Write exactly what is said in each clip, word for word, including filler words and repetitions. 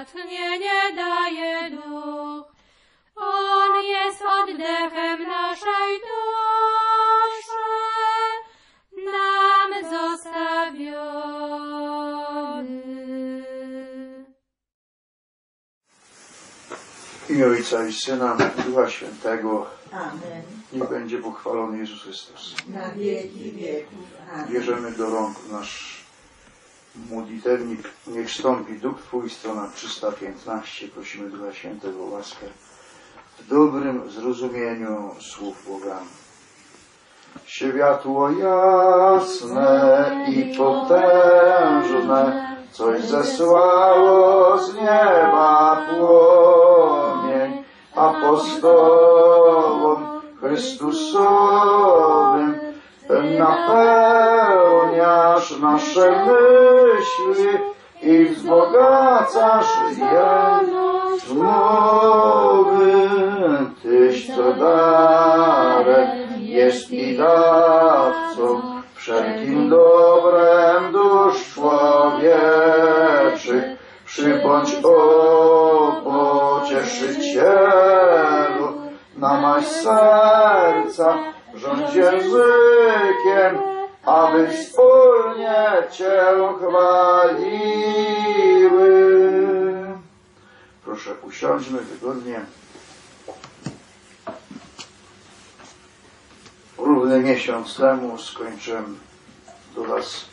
natchnienie daje duch. On jest oddechem naszej duszy, nam zostawiony. W imię Ojca i Syna, Ducha Świętego. Amen. Niech będzie pochwalony Jezus Chrystus. Na wieki wieków. Amen. Bierzemy do rąk nasz modlitewnik. Niech wstąpi Duch Twój, strona trzysta piętnaście. Prosimy Ducha Świętego o łaskę w dobrym zrozumieniu słów Boga. Światło jasne i potężne, coś zesłało z nieba płomień, apostołom Chrystusowym napełniasz nasze myśli i wzbogacasz je zmowy. Tyś co darem jest i dawcą wszelkim dobrem dusz człowieczych. Przybądź, o Pocieszycielu, namaś serca, rządź językiem, aby wspólnie Cię chwaliły. Proszę, usiądźmy wygodnie. Równy miesiąc temu skończyłem do Was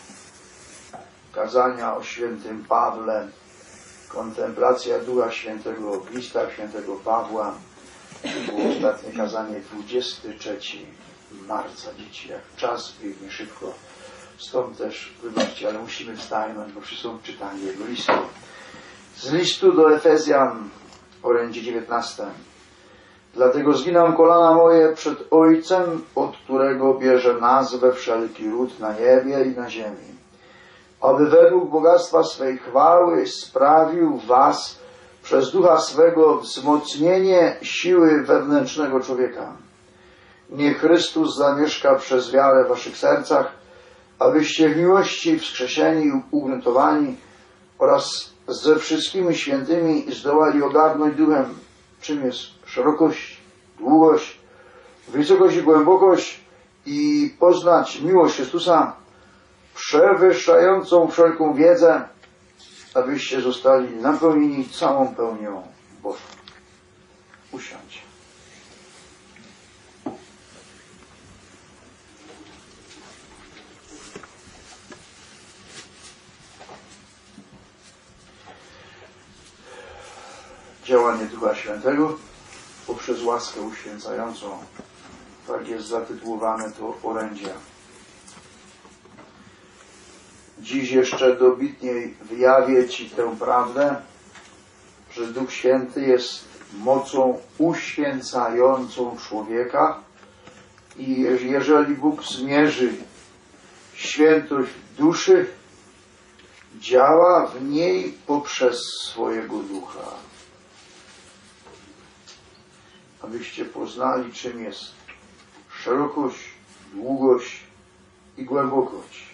kazania o świętym Pawle, kontemplacja Ducha Świętego w listach świętego Pawła. Było ostatnie kazanie dwudziestego trzeciego marca. Dzieci, jak czas biegnie szybko. Stąd też, wybaczcie, ale musimy wstajnąć, bo wszyscy są czytanie jego listu. Z listu do Efezjan, orędzie dziewiętnaste. Dlatego zginam kolana moje przed Ojcem, od którego bierze nazwę wszelki ród na niebie i na ziemi, aby według bogactwa swej chwały sprawił was przez Ducha swego wzmocnienie siły wewnętrznego człowieka. Niech Chrystus zamieszka przez wiarę w waszych sercach, abyście w miłości wskrzeszeni i ugruntowani oraz ze wszystkimi świętymi zdołali ogarnąć duchem, czym jest szerokość, długość, wysokość i głębokość, i poznać miłość Chrystusa przewyższającą wszelką wiedzę, abyście zostali napełnieni całą pełnią Bożą. Usiądź. Działanie Ducha Świętego poprzez łaskę uświęcającą. Tak jest zatytułowane to orędzie. Dziś jeszcze dobitniej wyjawię Ci tę prawdę, że Duch Święty jest mocą uświęcającą człowieka i jeżeli Bóg zmierzy świętość duszy, działa w niej poprzez swojego Ducha. Abyście poznali, czym jest szerokość, długość i głębokość.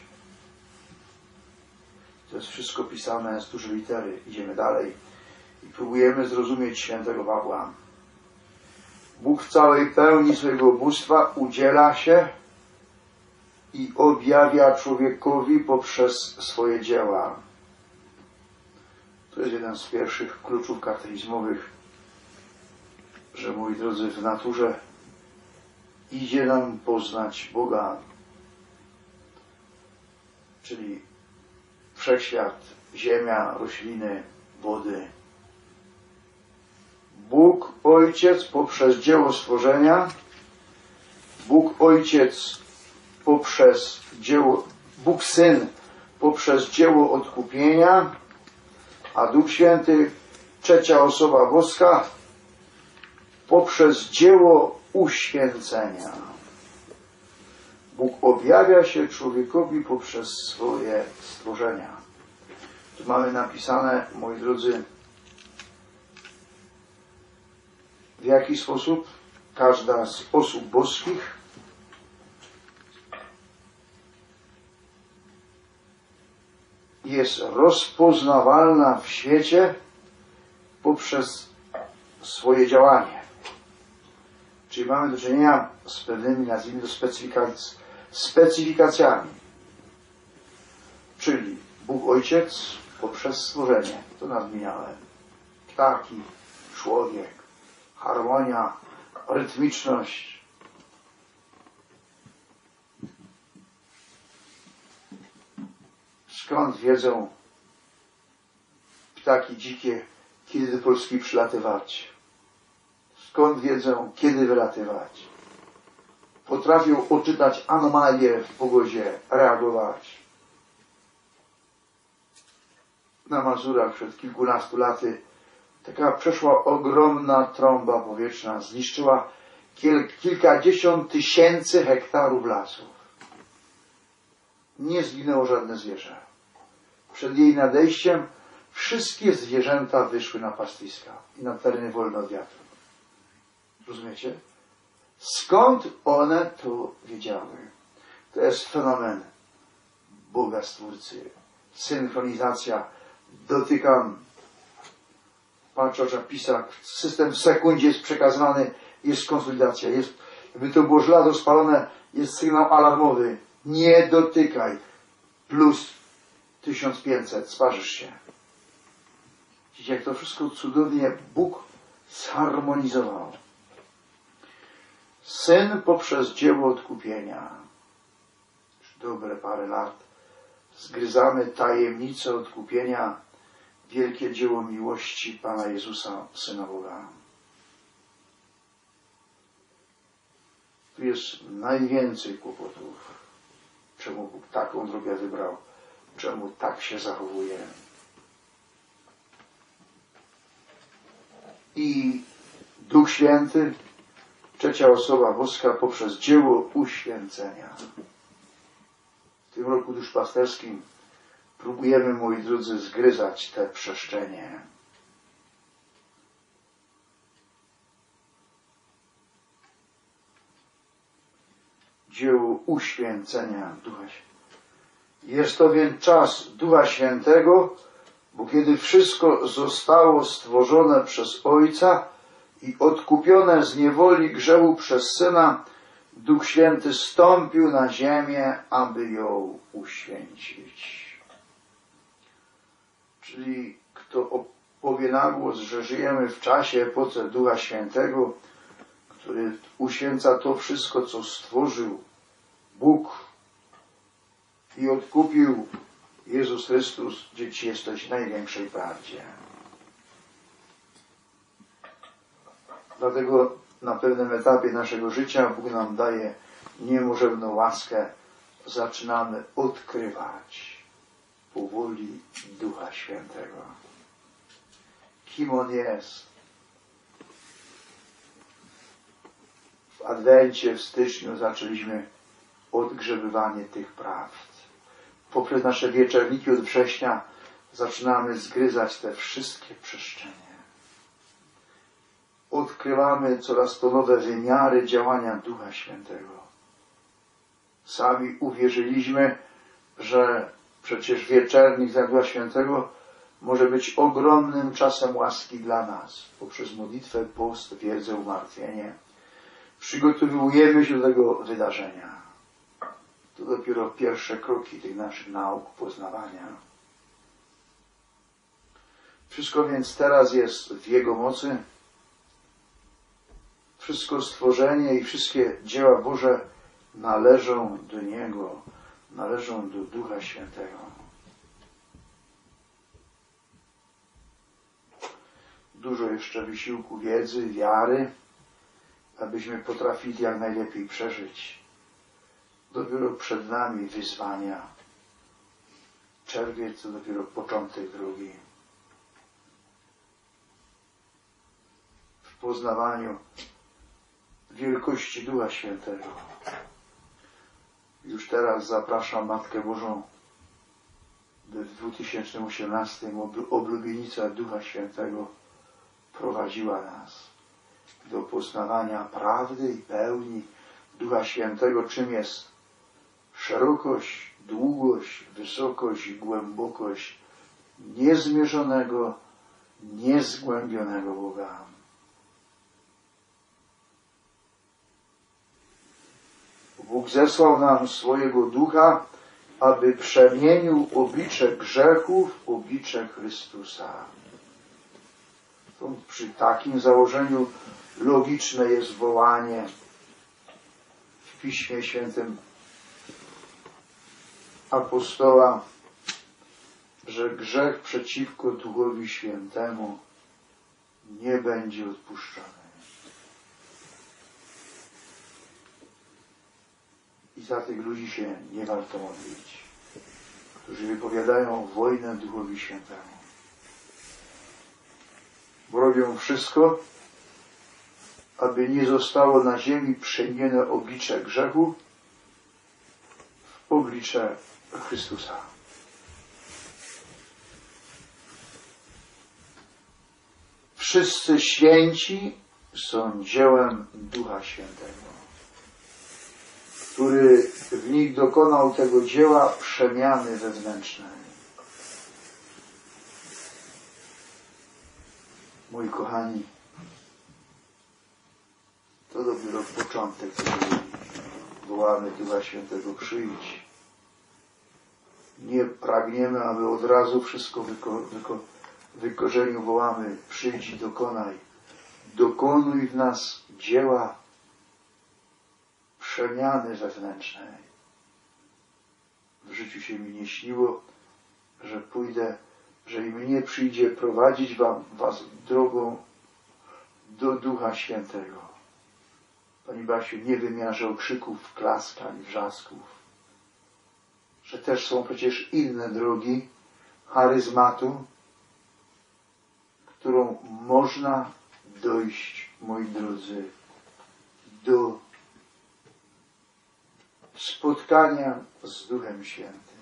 To jest wszystko pisane z dużej litery. Idziemy dalej i próbujemy zrozumieć świętego Pawła. Bóg w całej pełni swojego bóstwa udziela się i objawia człowiekowi poprzez swoje dzieła. To jest jeden z pierwszych kluczów katechizmowych, że, moi drodzy, w naturze idzie nam poznać Boga, czyli wszechświat, ziemia, rośliny, wody. Bóg Ojciec poprzez dzieło stworzenia, Bóg Ojciec poprzez dzieło, Bóg Syn poprzez dzieło odkupienia, a Duch Święty, trzecia osoba boska, poprzez dzieło uświęcenia. Bóg objawia się człowiekowi poprzez swoje stworzenia. Tu mamy napisane, moi drodzy, w jaki sposób każda z osób boskich jest rozpoznawalna w świecie poprzez swoje działanie. Czyli mamy do czynienia z pewnymi, nazwijmy to, specyfikac- specyfikacjami. Czyli Bóg Ojciec poprzez stworzenie, to nadmieniałem. Ptaki, człowiek, harmonia, rytmiczność. Skąd wiedzą ptaki dzikie, kiedy do Polski przylatywać? Skąd wiedzą, kiedy wylatywać? Potrafią odczytać anomalie w pogodzie, reagować. Na Mazurach przed kilkunastu laty taka przeszła ogromna trąba powietrzna, zniszczyła kil, kilkadziesiąt tysięcy hektarów lasów. Nie zginęło żadne zwierzę. Przed jej nadejściem wszystkie zwierzęta wyszły na pastwiska i na tereny wolne od wiatru. Rozumiecie? Skąd one to wiedziały? To jest fenomen Boga Stwórcy. Synchronizacja. Dotykam. Pan Czocza pisał, system w sekundzie jest przekazywany, jest konsolidacja. Jest, jakby to było żelazo spalone, jest sygnał alarmowy. Nie dotykaj. Plus tysiąc pięćset. Sparzysz się. Widzicie, jak to wszystko cudownie Bóg zharmonizował. Syn poprzez dzieło odkupienia. Już dobre parę lat zgryzamy tajemnicę odkupienia, wielkie dzieło miłości Pana Jezusa, Syna Boga. Tu jest najwięcej kłopotów. Czemu Bóg taką drogę wybrał? Czemu tak się zachowuje? I Duch Święty, trzecia osoba boska, poprzez dzieło uświęcenia. W tym roku duszpasterskim próbujemy, moi drodzy, zgryzać te przestrzenie. Dzieło uświęcenia Ducha Świętego. Jest to więc czas Ducha Świętego, bo kiedy wszystko zostało stworzone przez Ojca i odkupione z niewoli grzechu przez Syna, Duch Święty stąpił na ziemię, aby ją uświęcić. Czyli kto powie na głos, że żyjemy w czasie, epoce Ducha Świętego, który uświęca to wszystko, co stworzył Bóg i odkupił Jezus Chrystus, dzieci, jesteś w największej prawdzie. Dlatego na pewnym etapie naszego życia Bóg nam daje niemożebną łaskę. Zaczynamy odkrywać powoli Ducha Świętego. Kim On jest? W Adwencie, w styczniu zaczęliśmy odgrzebywanie tych prawd. Poprzez nasze wieczerniki od września zaczynamy zgryzać te wszystkie przestrzenie. Odkrywamy coraz to nowe wymiary działania Ducha Świętego. Sami uwierzyliśmy, że przecież wieczernik za Ducha Świętego może być ogromnym czasem łaski dla nas. Poprzez modlitwę, post, wiedzę, umartwienie przygotowujemy się do tego wydarzenia. To dopiero pierwsze kroki tych naszych nauk poznawania. Wszystko więc teraz jest w Jego mocy. Wszystko stworzenie i wszystkie dzieła Boże należą do Niego, należą do Ducha Świętego. Dużo jeszcze wysiłku wiedzy, wiary, abyśmy potrafili jak najlepiej przeżyć. Dopiero przed nami wyzwania. Czerwiec to dopiero początek drogi. W poznawaniu wielkości Ducha Świętego. Już teraz zapraszam Matkę Bożą, by w dwa tysiące osiemnastym oblubienica Ducha Świętego prowadziła nas do poznawania prawdy i pełni Ducha Świętego, czym jest szerokość, długość, wysokość i głębokość niezmierzonego, niezgłębionego Boga. Bóg zesłał nam swojego Ducha, aby przemienił oblicze grzechów w oblicze Chrystusa. To przy takim założeniu logiczne jest wołanie w Piśmie Świętym apostoła, że grzech przeciwko Duchowi Świętemu nie będzie odpuszczony. I za tych ludzi się nie warto modlić, którzy wypowiadają wojnę Duchowi Świętemu. Bo robią wszystko, aby nie zostało na ziemi przemienione oblicze grzechu w oblicze Chrystusa. Wszyscy święci są dziełem Ducha Świętego, który w nich dokonał tego dzieła przemiany wewnętrznej. Moi kochani, to dopiero początek tego. Wołamy Ducha Świętego, przyjdź. Nie pragniemy, aby od razu wszystko wyko, wyko, wykorzenił. Wołamy, przyjdź i dokonaj. Dokonuj w nas dzieła przemiany wewnętrznej. W życiu się mi nie śniło, że pójdę, że i mnie przyjdzie prowadzić wam, was drogą do Ducha Świętego. Pani Basiu, nie wymiarzę okrzyków, klaskań, wrzasków, że też są przecież inne drogi charyzmatu, którą można dojść, moi drodzy, do spotkania z Duchem Świętym.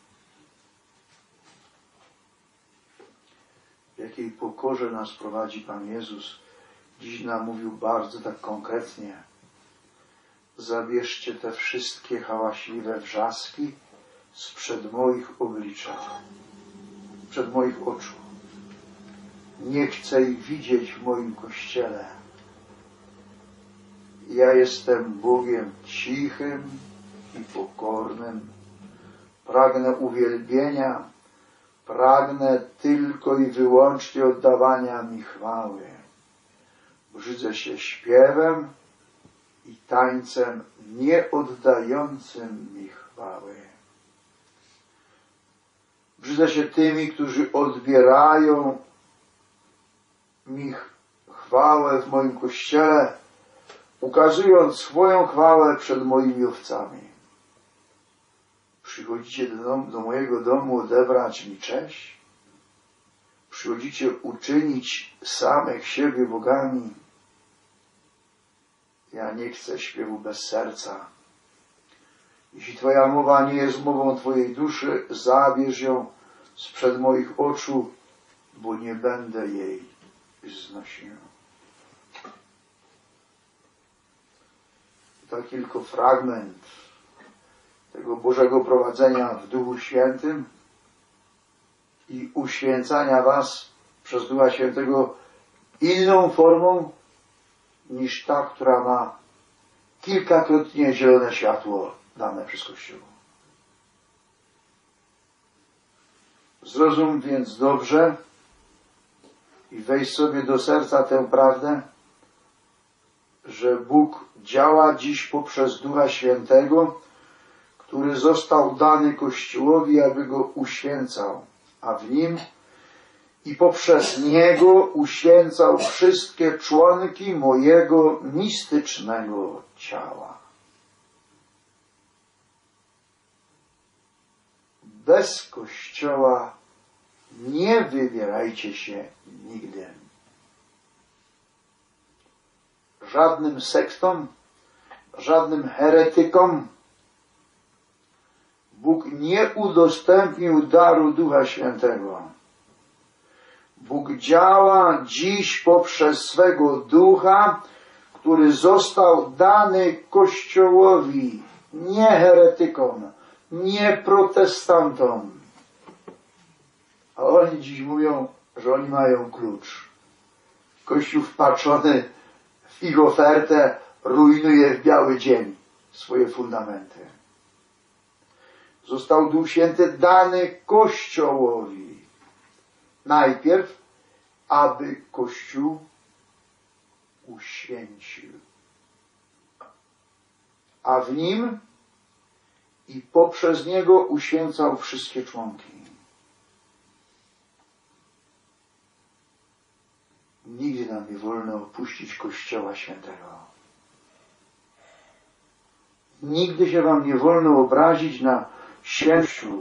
W jakiej pokorze nas prowadzi Pan Jezus. Dziś nam mówił bardzo tak konkretnie. Zabierzcie te wszystkie hałaśliwe wrzaski sprzed moich oblicza, przed moich oczu. Nie chcę ich widzieć w moim Kościele. Ja jestem Bogiem cichym i pokornym. Pragnę uwielbienia, pragnę tylko i wyłącznie oddawania mi chwały. Brzydzę się śpiewem i tańcem nie oddającym mi chwały. Brzydzę się tymi, którzy odbierają mi chwałę w moim Kościele, ukazując swoją chwałę przed moimi owcami. Przychodzicie do, dom, do mojego domu odebrać mi cześć? Przychodzicie uczynić samych siebie bogami? Ja nie chcę śpiewu bez serca. Jeśli Twoja mowa nie jest mową Twojej duszy, zabierz ją sprzed moich oczu, bo nie będę jej znosił. To tylko fragment tego Bożego prowadzenia w Duchu Świętym i uświęcania was przez Ducha Świętego inną formą niż ta, która ma kilkakrotnie zielone światło dane przez Kościół. Zrozum więc dobrze i weź sobie do serca tę prawdę, że Bóg działa dziś poprzez Ducha Świętego, który został dany Kościołowi, aby go uświęcał, a w nim i poprzez niego uświęcał wszystkie członki mojego mistycznego ciała. Bez Kościoła nie wybierajcie się nigdy. Żadnym sektom, żadnym heretykom Bóg nie udostępnił daru Ducha Świętego. Bóg działa dziś poprzez swego Ducha, który został dany Kościołowi, nie heretykom, nie protestantom. A oni dziś mówią, że oni mają klucz. Kościół wpatrzony w ich ofertę rujnuje w biały dzień swoje fundamenty. Został Duch Święty dany Kościołowi. Najpierw, aby Kościół uświęcił. A w nim i poprzez niego uświęcał wszystkie członki. Nigdy nam nie wolno opuścić Kościoła Świętego. Nigdy się wam nie wolno obrazić na święciu.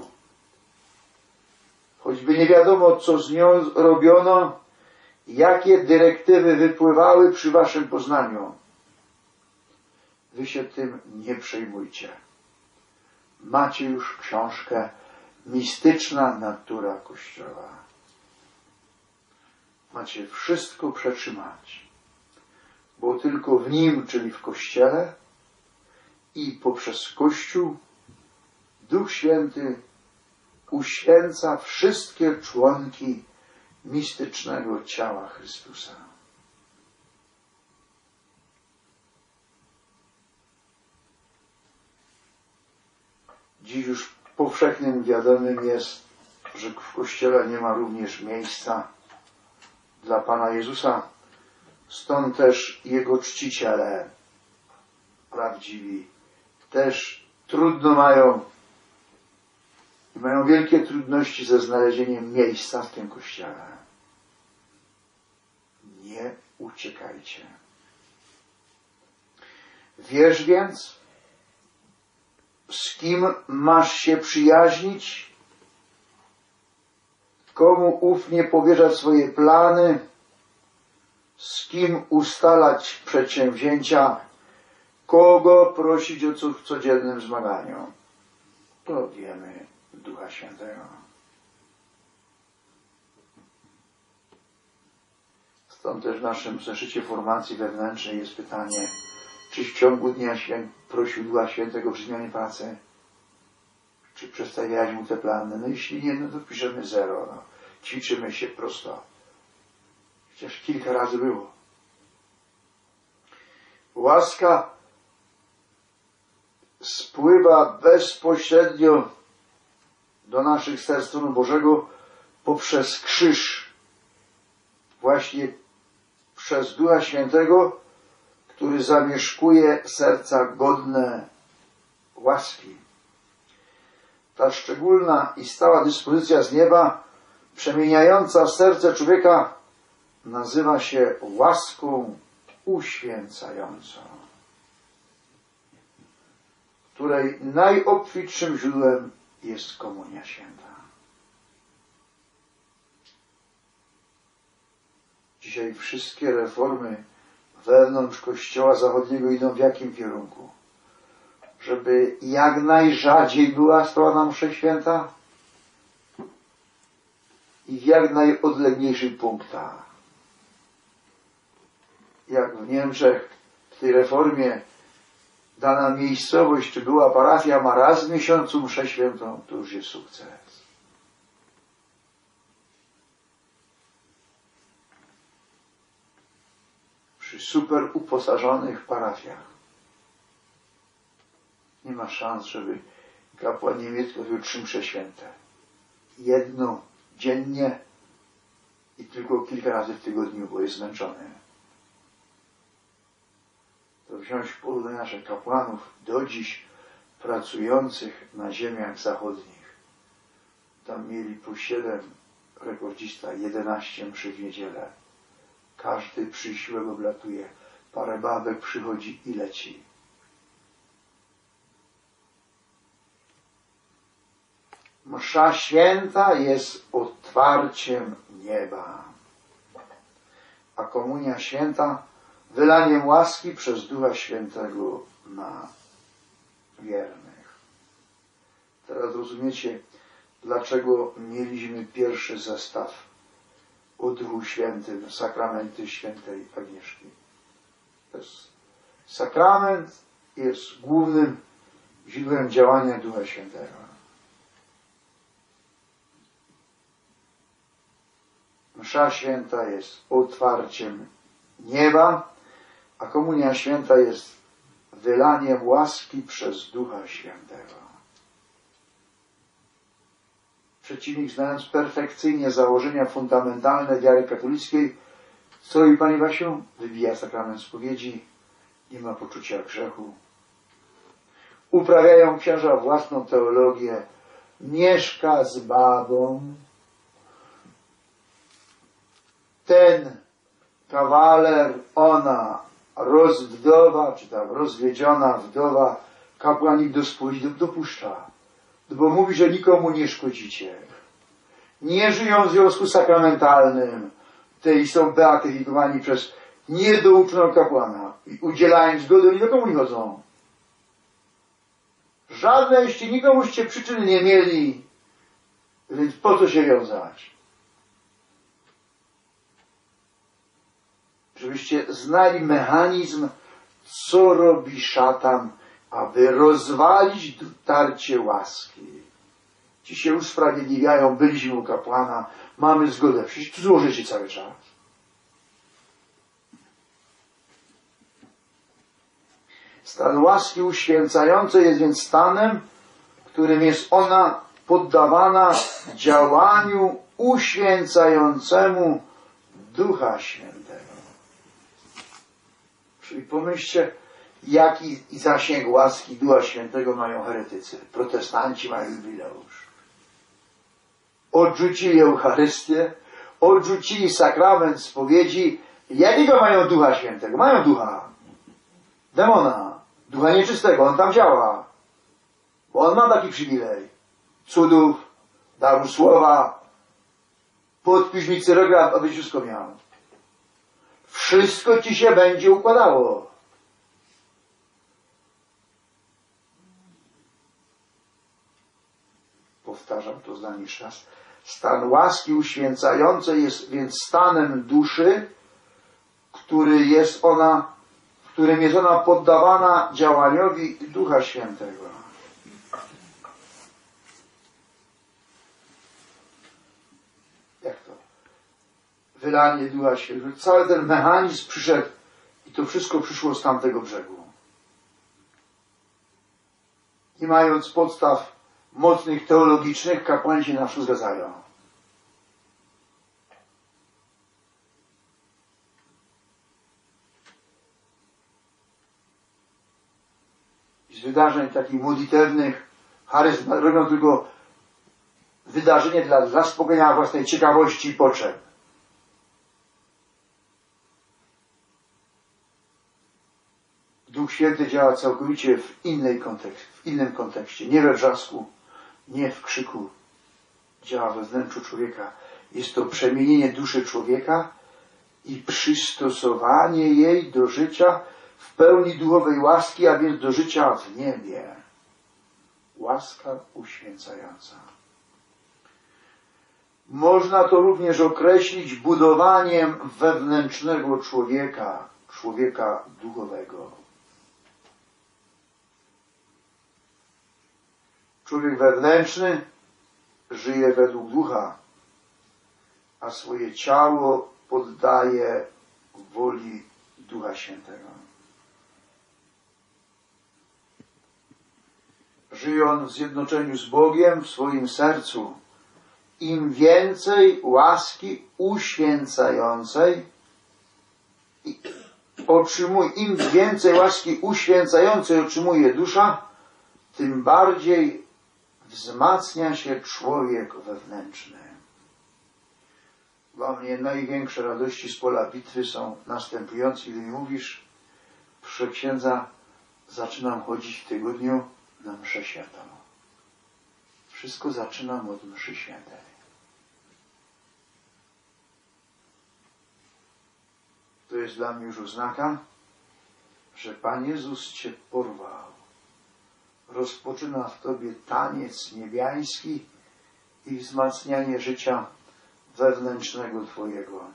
Choćby nie wiadomo, co z nią robiono, jakie dyrektywy wypływały przy waszym poznaniu. Wy się tym nie przejmujcie. Macie już książkę Mistyczna natura Kościoła. Macie wszystko przetrzymać, bo tylko w nim, czyli w Kościele i poprzez Kościół, Duch Święty uświęca wszystkie członki mistycznego ciała Chrystusa. Dziś już powszechnym wiadomym jest, że w Kościele nie ma również miejsca dla Pana Jezusa. Stąd też Jego czciciele prawdziwi też trudno mają i mają wielkie trudności ze znalezieniem miejsca w tym Kościele. Nie uciekajcie. Wiesz więc, z kim masz się przyjaźnić, komu ufnie powierzać swoje plany, z kim ustalać przedsięwzięcia, kogo prosić o co w codziennym zmaganiu. To wiemy Ducha Świętego. Stąd też w naszym zeszycie formacji wewnętrznej jest pytanie, czy w ciągu dnia świę... prosił Ducha Świętego przy zmianie pracy? Czy przedstawiałeś mu te plany? No jeśli nie, no to piszemy zero. No. Ćwiczymy się prosto. Chociaż kilka razy było. Łaska spływa bezpośrednio do naszych serc tronu Bożego poprzez krzyż. Właśnie przez Ducha Świętego, który zamieszkuje serca godne łaski. Ta szczególna i stała dyspozycja z nieba, przemieniająca serce człowieka, nazywa się łaską uświęcającą, której najobfitszym źródłem jest Komunia Święta. Dzisiaj wszystkie reformy wewnątrz Kościoła Zachodniego idą w jakim kierunku? Żeby jak najrzadziej była sprawa mszy święta i w jak najodległejszych punktach. Jak w Niemczech w tej reformie dana miejscowość, czy była parafia, ma raz w miesiącu mszę świętą, to już jest sukces. Przy super uposażonych parafiach nie ma szans, żeby kapłan niemiecki robił trzy msze święte. Jedno dziennie i tylko kilka razy w tygodniu, bo jest zmęczony. To wziąć w porównanie naszych kapłanów do dziś pracujących na ziemiach zachodnich. Tam mieli po siedem, rekordzista, jedenaście mszy w niedzielę. Każdy przysiłek oblatuje. Parę babek przychodzi i leci. Msza święta jest otwarciem nieba, a komunia święta wylaniem łaski przez Ducha Świętego na wiernych. Teraz rozumiecie, dlaczego mieliśmy pierwszy zestaw o Duchu Świętym, sakramenty świętej Agnieszki. To jest, sakrament jest głównym źródłem działania Ducha Świętego. Msza święta jest otwarciem nieba, a komunia święta jest wylaniem łaski przez Ducha Świętego. Przeciwnik, znając perfekcyjnie założenia fundamentalne wiary katolickiej, co robi Pani Wasiu? Wybija sakrament spowiedzi, nie ma poczucia grzechu. Uprawiają księża własną teologię, mieszka z babą. Ten kawaler, ona, rozwdowa, czy tam rozwiedziona wdowa, kapłanik do spowiedzi dopuszcza, bo mówi, że nikomu nie szkodzicie. Nie żyją w związku sakramentalnym, tej są beatyfikowani przez niedouczonego kapłana i udzielając zgody, oni do komu nie chodzą. Żadneście, nikomuście przyczyn nie mieli, więc po co się wiązać? Żebyście znali mechanizm, co robi szatan, aby rozwalić tarcie łaski. Ci się usprawiedliwiają, byliśmy u kapłana, mamy zgodę, przecież tu złożycie cały czas. Stan łaski uświęcającej jest więc stanem, którym jest ona poddawana działaniu uświęcającemu Ducha Świętego. Czyli pomyślcie, jaki zasięg łaski Ducha Świętego mają heretycy. Protestanci mają jubileusz. Odrzucili Eucharystię, odrzucili sakrament spowiedzi. Jakiego mają Ducha Świętego? Mają ducha. Demona. Ducha nieczystego. On tam działa. Bo on ma taki przywilej. Cudów, daru słowa, podpisz mi cyrograf, abyś wszystko miał. Wszystko ci się będzie układało. Powtarzam to zdanie jeszcze raz. Stan łaski uświęcającej jest więc stanem duszy, który jest ona, w którym jest ona poddawana działaniowi Ducha Świętego. Jak to? Wylanie Ducha Świętego. Cały ten mechanizm przyszedł i to wszystko przyszło z tamtego brzegu. Nie mając podstaw mocnych teologicznych, kapłani się na wszystko zgadzają. Z wydarzeń takich modlitewnych, charyzm robią tylko wydarzenie dla zaspokojenia własnej ciekawości i potrzeb. Duch Święty działa całkowicie w, innej kontekst, w innym kontekście. Nie we wrzasku, nie w krzyku. Działa we wnętrzu człowieka. Jest to przemienienie duszy człowieka i przystosowanie jej do życia w pełni duchowej łaski, a więc do życia w niebie. Łaska uświęcająca. Można to również określić budowaniem wewnętrznego człowieka, człowieka duchowego. Człowiek wewnętrzny żyje według ducha, a swoje ciało poddaje woli Ducha Świętego. Żyje on w zjednoczeniu z Bogiem w swoim sercu. Im więcej łaski uświęcającej otrzymuje, im więcej łaski uświęcającej otrzymuje dusza, tym bardziej wzmacnia się człowiek wewnętrzny. Dla mnie największe radości z pola bitwy są następujące, gdy mi mówisz, proszę księdza, zaczynam chodzić w tygodniu na mszę świętą. Wszystko zaczynam od mszy świętej. To jest dla mnie już oznaka, że Pan Jezus Cię porwał. Rozpoczyna w Tobie taniec niebiański i wzmacnianie życia wewnętrznego Twojego.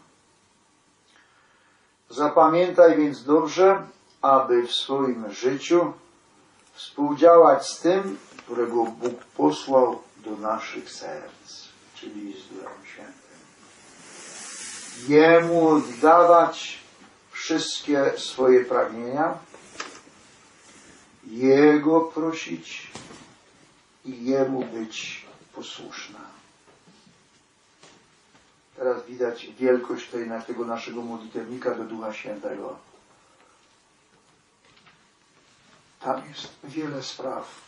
Zapamiętaj więc dobrze, aby w swoim życiu współdziałać z tym, którego Bóg posłał do naszych serc, czyli z Duchem Świętym. Jemu oddawać wszystkie swoje pragnienia, Jego prosić i Jemu być posłuszna. Teraz widać wielkość tej, tego naszego modlitewnika do Ducha Świętego. Tam jest wiele spraw,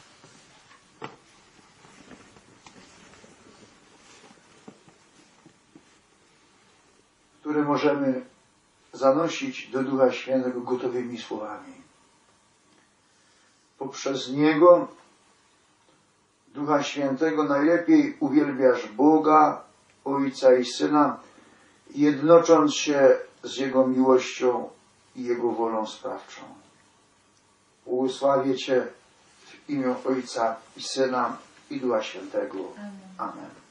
które możemy zanosić do Ducha Świętego gotowymi słowami. Poprzez Niego, Ducha Świętego, najlepiej uwielbiasz Boga, Ojca i Syna, jednocząc się z Jego miłością i Jego wolą sprawczą. Błogosławię Cię w imię Ojca i Syna i Ducha Świętego. Amen. Amen.